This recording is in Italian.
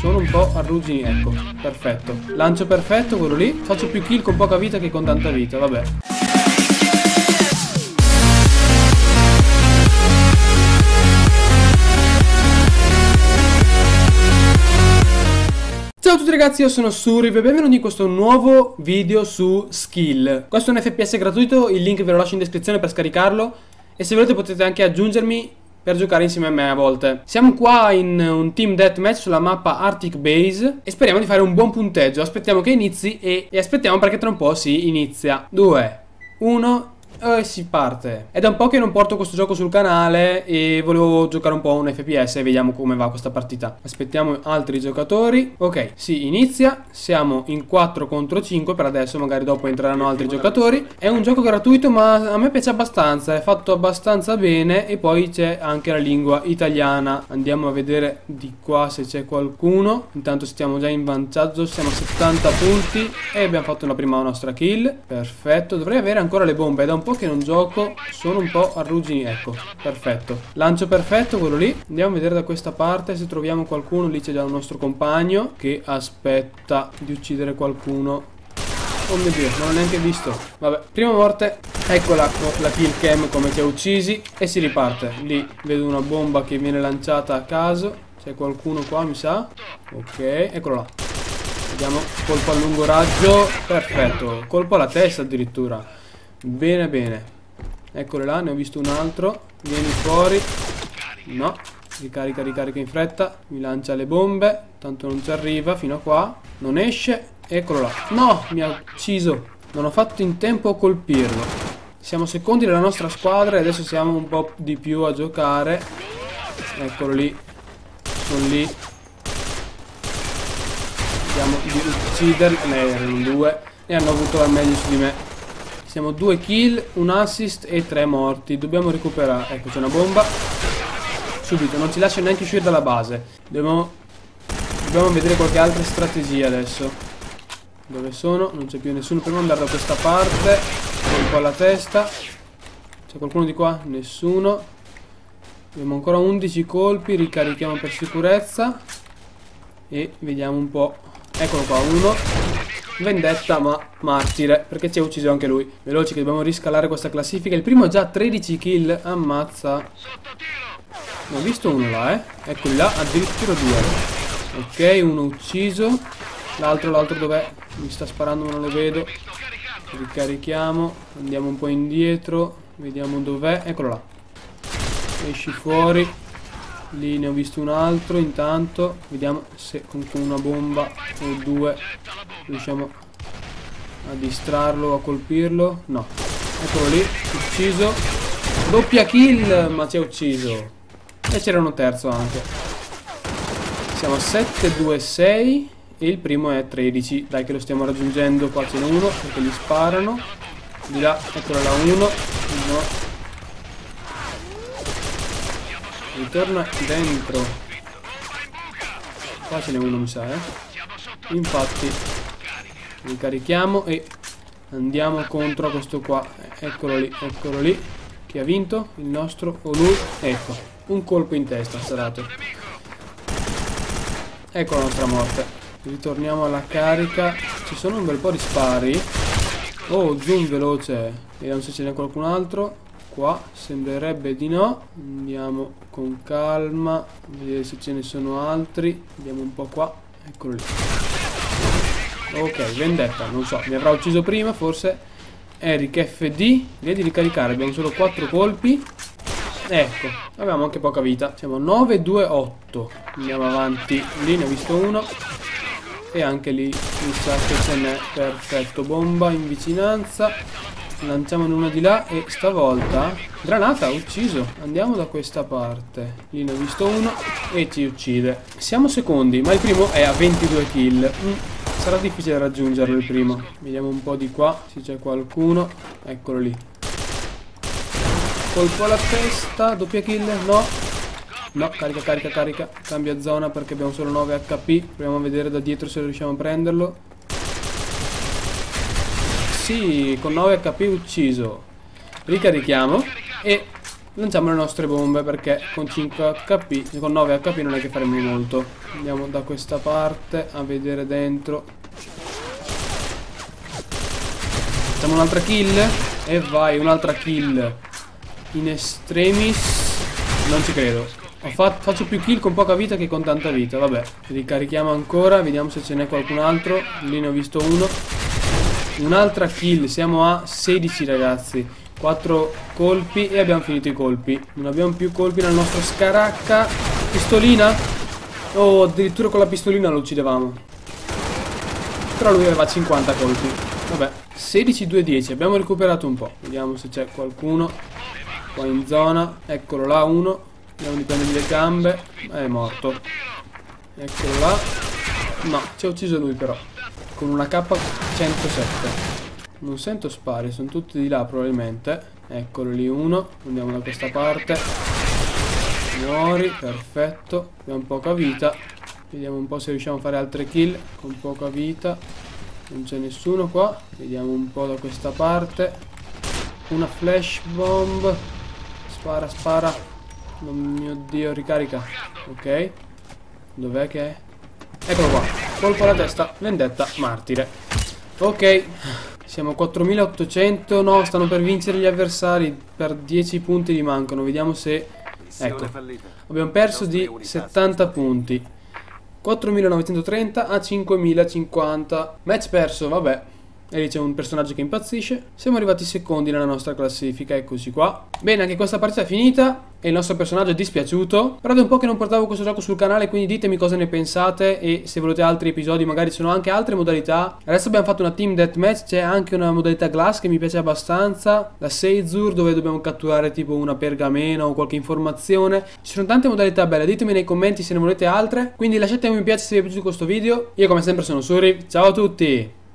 sono un po' arruggini. Ecco, perfetto. Lancio perfetto, quello lì. Faccio più kill con poca vita che con tanta vita, vabbè. Ciao a tutti ragazzi, io sono Suriv e benvenuti in questo nuovo video su Skill. Questo è un FPS gratuito, il link ve lo lascio in descrizione per scaricarlo e se volete potete anche aggiungermi per giocare insieme a me a volte. Siamo qua in un team deathmatch sulla mappa Arctic Base e speriamo di fare un buon punteggio. Aspettiamo che inizi e aspettiamo perché tra un po' si inizia. 2, 1 e si parte. È da un po' che non porto questo gioco sul canale e volevo giocare un po' un FPS e vediamo come va questa partita. Aspettiamo altri giocatori. Ok, si inizia. Siamo in 4 contro 5 per adesso, magari dopo entreranno altri giocatori. È un gioco gratuito ma a me piace abbastanza, è fatto abbastanza bene e poi c'è anche la lingua italiana. Andiamo a vedere di qua se c'è qualcuno. Intanto stiamo già in vantaggio, siamo a 70 punti e abbiamo fatto la prima nostra kill. Perfetto, dovrei avere ancora le bombe, è da un po' che non gioco, sono un po' arruggini. Ecco, perfetto. Lancio perfetto, quello lì. Andiamo a vedere da questa parte se troviamo qualcuno. Lì c'è già un nostro compagno che aspetta di uccidere qualcuno. Oh mio Dio, non l'ho neanche visto. Vabbè, prima morte. Eccola la kill cam come ci ha uccisi e si riparte. Lì vedo una bomba che viene lanciata a caso. C'è qualcuno qua mi sa. Ok, eccolo là. Vediamo, colpo a lungo raggio. Perfetto, colpo alla testa addirittura. Bene bene. Eccolo là, ne ho visto un altro. Vieni fuori. No, ricarica in fretta. Mi lancia le bombe. Tanto non ci arriva fino a qua. Non esce. Eccolo là. No, mi ha ucciso. Non ho fatto in tempo a colpirlo. Siamo secondi della nostra squadra e adesso siamo un po' di più a giocare. Eccolo lì. Sono lì. Vediamo di ucciderli. Ne erano due e hanno avuto la meglio su di me. Siamo 2 kill, un assist e 3 morti. Dobbiamo recuperare. Ecco, c'è una bomba. Subito, non ci lascia neanche uscire dalla base. Dobbiamo vedere qualche altra strategia adesso. Dove sono? Non c'è più nessuno. Prima andare da questa parte. Colpo alla testa. C'è qualcuno di qua? Nessuno. Abbiamo ancora 11 colpi. Ricarichiamo per sicurezza. E vediamo un po'. Eccolo qua, uno. Vendetta ma martire, perché ci ha ucciso anche lui. Veloci che dobbiamo riscalare questa classifica. Il primo ha già 13 kill. Ammazza. Ne ho visto uno là, eccoli là, addirittura 2. Ok, uno ucciso. L'altro dov'è? Mi sta sparando ma non lo vedo. Ricarichiamo. Andiamo un po' indietro. Vediamo dov'è. Eccolo là. Esci fuori. Lì ne ho visto un altro. Intanto vediamo se con una bomba o due riusciamo a distrarlo, a colpirlo. No, eccolo lì, ucciso. Doppia kill, ma ci ha ucciso. E c'era uno terzo anche. Siamo a 7-2-6 e il primo è 13. Dai che lo stiamo raggiungendo. Qua ce n'è uno perché gli sparano. Di là, eccolo là, uno. No. Ritorna dentro. Qua ce n'è uno mi sa, Infatti ricarichiamo e andiamo contro questo qua. Eccolo lì. Chi ha vinto? Il nostro o lui? Ecco, un colpo in testa sarà dato. Ecco la nostra morte. Ritorniamo alla carica. Ci sono un bel po' di spari. Oh, zoom veloce. Vediamo se ce n'è qualcun altro. Qua sembrerebbe di no. Andiamo con calma, vedere se ce ne sono altri. Andiamo un po' qua. Eccolo lì. Ok, vendetta, non so, mi avrà ucciso prima forse. Eric FD. Vedi ricaricare, abbiamo solo 4 colpi. Ecco, abbiamo anche poca vita. Siamo 9-2-8. Andiamo avanti. Lì ne ho visto uno. E anche lì mi sa che ce n'è. Perfetto, bomba in vicinanza. Lanciamone uno di là e stavolta granata, ucciso. Andiamo da questa parte. Lì ne ho visto uno e ci uccide. Siamo secondi ma il primo è a 22 kill. Sarà difficile raggiungerlo il primo. Vediamo un po' di qua se c'è qualcuno. Eccolo lì. Colpo alla testa. Doppia kill. No. No, carica. Cambia zona perché abbiamo solo 9 HP. Proviamo a vedere da dietro se riusciamo a prenderlo. Sì, con 9 HP ucciso. Ricarichiamo e lanciamo le nostre bombe, perché con 5 HP, con 9 HP non è che faremo molto. Andiamo da questa parte a vedere dentro. Facciamo un'altra kill. E vai, un'altra kill. In extremis. Non ci credo. Faccio più kill con poca vita che con tanta vita. Vabbè, ricarichiamo ancora. Vediamo se ce n'è qualcun altro. Lì ne ho visto uno. Un'altra kill. Siamo a 16 ragazzi. 4 colpi e abbiamo finito i colpi. Non abbiamo più colpi nel nostro Scaracca. Pistolina. Oh, addirittura con la pistolina lo uccidevamo. Però lui aveva 50 colpi. Vabbè, 16-2-10. Abbiamo recuperato un po'. Vediamo se c'è qualcuno qua in zona. Eccolo là uno. Vediamo di prendergli le gambe. È morto. Eccolo là. No, ci ha ucciso lui però. Con una K107. Non sento spari, sono tutti di là probabilmente. Eccolo lì uno. Andiamo da questa parte. Muori, perfetto. Abbiamo poca vita. Vediamo un po' se riusciamo a fare altre kill con poca vita. Non c'è nessuno qua. Vediamo un po' da questa parte. Una flash bomb. Spara, spara. Oh mio Dio, ricarica. Ok. Dov'è che è? Eccolo qua. Colpo alla testa. Vendetta martire. Ok. Siamo a 4800. No, stanno per vincere gli avversari. Per 10 punti gli mancano. Vediamo se... Ecco. Abbiamo perso di 70 punti. 4930 a 5050. Match perso, vabbè. E lì c'è un personaggio che impazzisce. Siamo arrivati secondi nella nostra classifica, eccoci qua. Bene, anche questa partita è finita e il nostro personaggio è dispiaciuto. Però da un po' che non portavo questo gioco sul canale, quindi ditemi cosa ne pensate e se volete altri episodi, magari ci sono anche altre modalità. Adesso abbiamo fatto una team deathmatch, c'è anche una modalità glass che mi piace abbastanza, la Seizur, dove dobbiamo catturare tipo una pergamena o qualche informazione. Ci sono tante modalità belle, ditemi nei commenti se ne volete altre. Quindi lasciate un mi piace se vi è piaciuto questo video. Io come sempre sono Suri, ciao a tutti!